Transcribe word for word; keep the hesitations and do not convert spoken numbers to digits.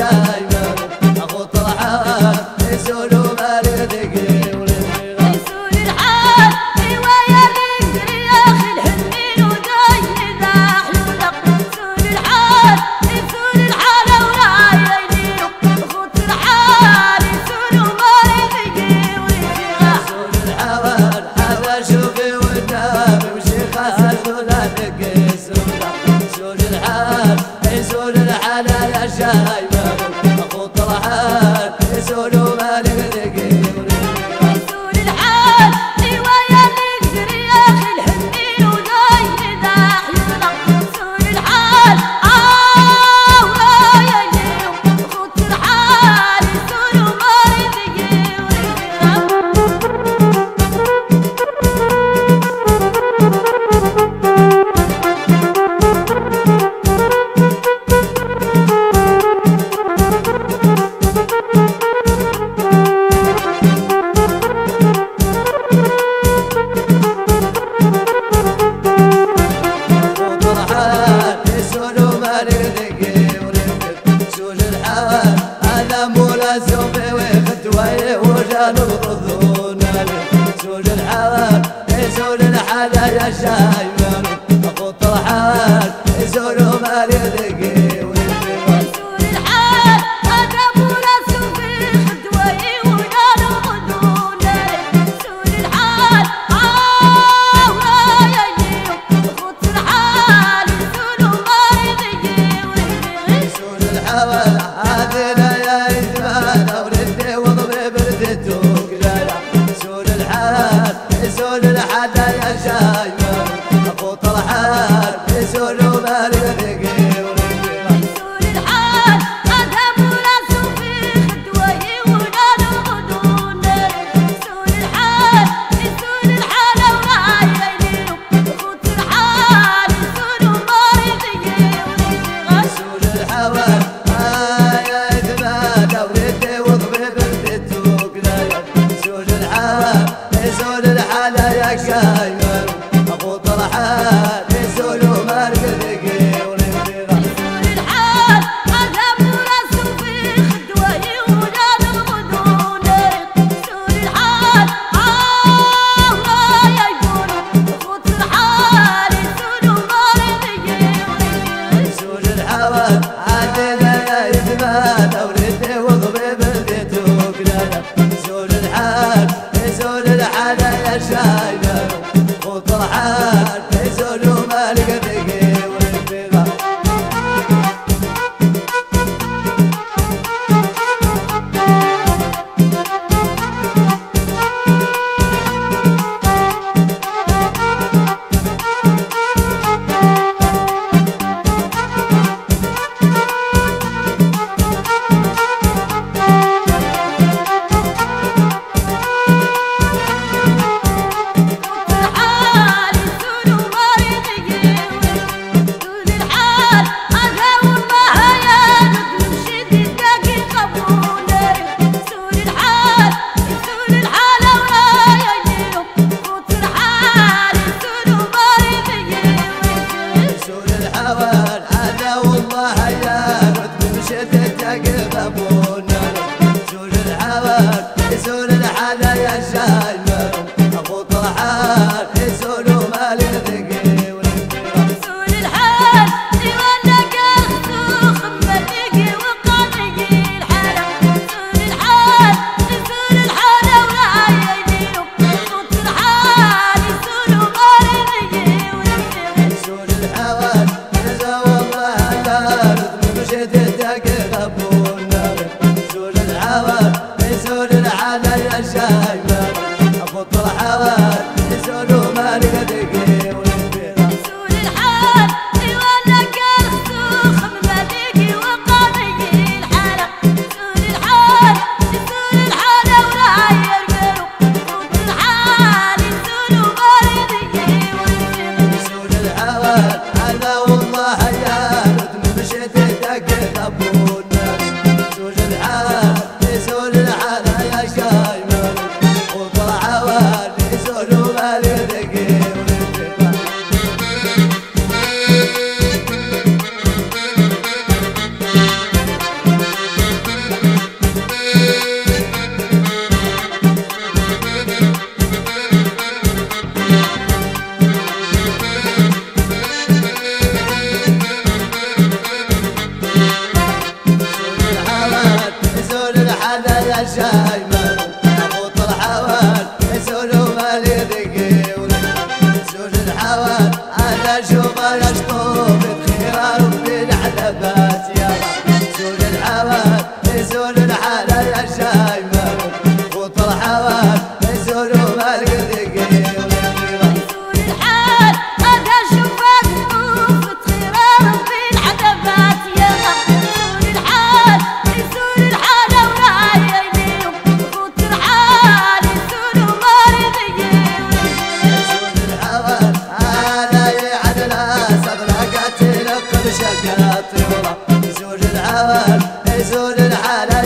شايبه اخو طلعان يسول ومالي ذقي ورفيقه يسول الحال ايوا يا ذكر يا اخي الحنين ودايد احلولك يسول الحال يسول الحال ورايلينو اخو طلعان يسول ومالي ذقي ورفيقه يسول الحوال هذا شوفي والنبي وشيخه ذولا ذقي يسول الحال يسول الحال يا شايبه اخو طلعان يسول ومالي ذقي يسول الحال ايوا يا ذكر يا اخي الحنين ودايد احلولك يسول الحال اه ورايلينو اخو طلعان يسول ومالي ذقي ورفيقه يسول الحوال يسول الحال يا شايبان اخو طلعان يسول ومالي ذقي ورفيقه يسول الحال هذا مو راسه في خدوي ونال غدونه يسول الحال اه ورايلينو اخو طلعان يسول ومالي ذقي ورفيقه يسول الحوال هذه يا اجمال ولدي وضبي بردته قلاله يسول الحال يسول الحال يا شايبان اخو طلعان يسول ومالي ذقي ورفيقه يسول الحال هذا مو راسه في خدوي ونال غدونه يسول الحال يسول الحال ورايلينو اخو طلعان يسول ومالي ذقي ورفيقه يسول الحوال يا اجمال ولدي وضبي بردته قلاله يسول الحال يسول الحال يا شايبان اخو طلعان يسول ومالي ذقي ورفيقه يسول الحال هذا مو راسه في خدوي ونال غدونه يسول الحال اه ورايلينو اخو طلعان يسول ومالي ذقي ورفيقه يسول الحوال عادنا يا اجمال ولدي وضبي بردته قلاله يسول الحال يسول الحال يا شايبه اخو طلعان يسول ومالي ذقي ورفيقه الحال يسول ومالي ذقي يسول الحال هذا والله يا نمشي تلاقي قبوله يسول الحال يسول الحال ورايلينو اخو طلعان يسول ومالي ذقي يسول الحوال هذا والله يا رد مشيت تقف ابونا يسول الحوال يسول الحال يا شايبه اخو طلعان يسول ومالي ذقي ورفيقه يسول الحال يولك الخوخ ملقي وقلقي الحالة يسول الحال يسول الحال ورايلينو اخو طلعان يسول ومالي ذقي ورفيقه يسول الحوال هذا والله يا رد مشيت تقف ابونا يسول الحوال يسول الحال يا شايبه هذا يا شايمة أخوط الحوال يسولوا مالي ذقيول يسول الحوال هذا شوف الأشطوب بخيار وفي العلبات يا يسول الحوال يسول الحال يا شايمة أخوط الحوال يسولوا مالي ذقيول يسول الحال هذا شوف الأشطوب بخيار وفي العلبات يا يسول الحال يسول الحال ورايا يمينهم يفوت الحال يسولوا مالي ذقيول يسول الحوال هذا يعدل صبرك قاتل كل شقات يسول الحوال يسول الحال